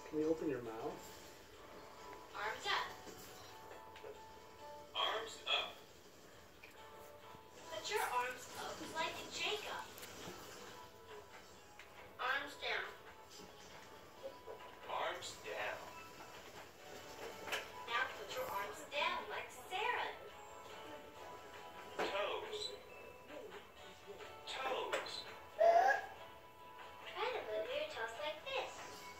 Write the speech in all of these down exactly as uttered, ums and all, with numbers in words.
Can you open your mouth? Arms up. Arms up. Put your arms up like Jacob. Arms down. Arms down. Now put your arms down like Sarah. Toes. Toes. Try to move your toes like this.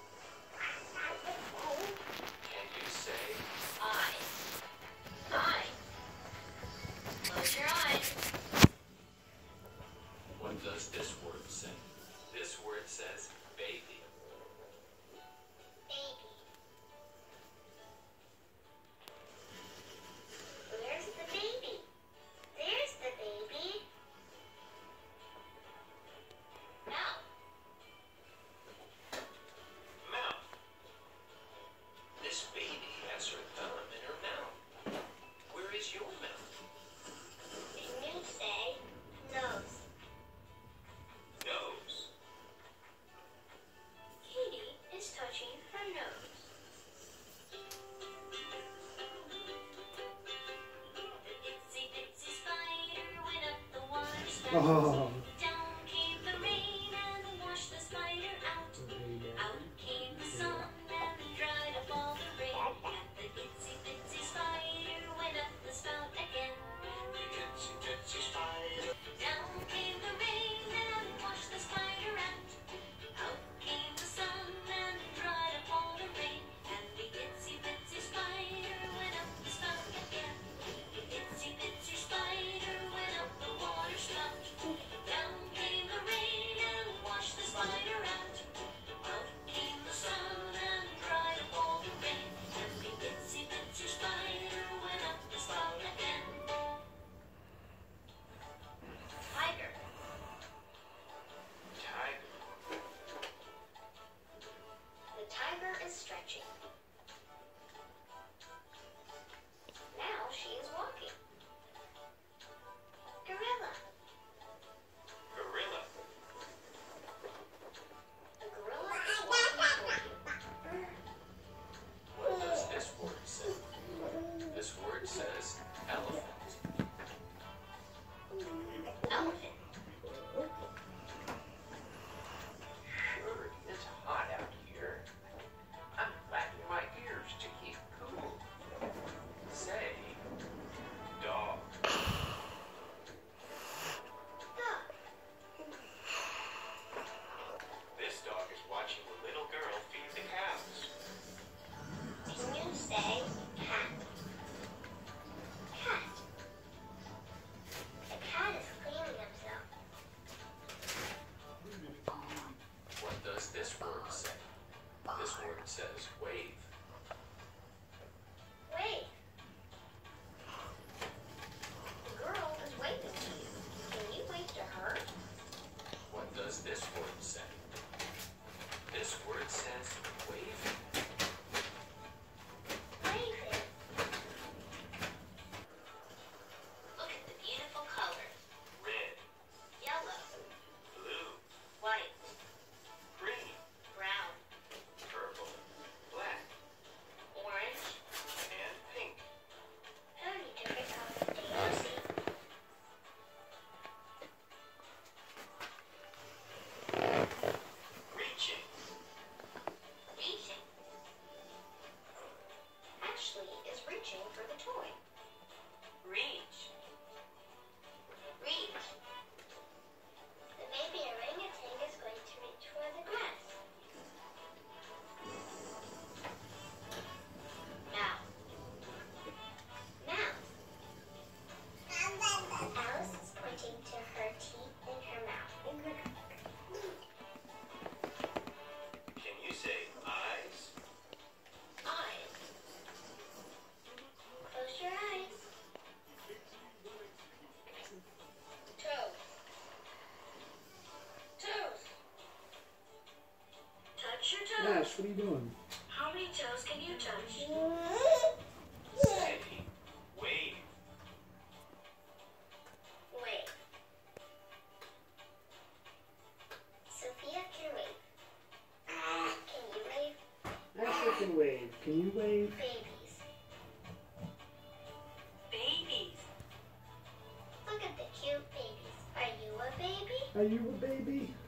Can you say Eyes. Eyes. Close your eyes. what does this word say? This word says baby. Baby. Where's the baby? There's the baby. Mouth. Mouth. This baby has her thumb in her mouth. Where is your mouth? Can you say nose? Nose. Katie is touching her nose. The itsy bitsy spider went up the water spout. Oh. Down came the rain and washed the spider out. Out came the sun and dried up all the rain. And the itsy bitsy spider went up the spout again. The itsy bitsy spider. Down came the rain and washed the spider out. Out came the sun and dried up all the rain. And the itsy bitsy spider went up the spout again. The itsy bitsy spider went up the water spout. Down came the rain and washed the spider out. Out came the sun and dried up all the rain. And the itsy bitsy spider went up the spout again. Tiger. Tiger. The tiger is stretching. Now she is walking. Gorilla. Gorilla. The gorilla is walking. What does this word say? This word says elephant. Elephant. Sure is hot out here. I'm flattening my ears to keep cool. Say dog. Dog. This dog is watching the little girl feed the cows. Can you say cat? Cat. The cat is cleaning himself. What does this word say? This word says wave. Wave. The girl is waving to you. Can you wave to her? What does this word say? This word says wave. Waving. Look at the beautiful colors. Red, Yellow, blue, white, green, brown, purple, black, orange. and pink. How many different colors do you see? Reaching. Reaching. Ashley is reaching for the toy. Reach. Reach. The baby orangutan is going to reach for the grass. Mouth. Mouth. Alice is pointing to her teeth in her mouth. Can you say eyes? Eyes. Close your eyes. Toes. Toes. Touch your toes. Ash, what are you doing? How many toes can you touch? Say wave. Wave. Sophia can wave. Can you wave? Eve. Babies. Babies. Look at the cute babies. Are you a baby? Are you a baby?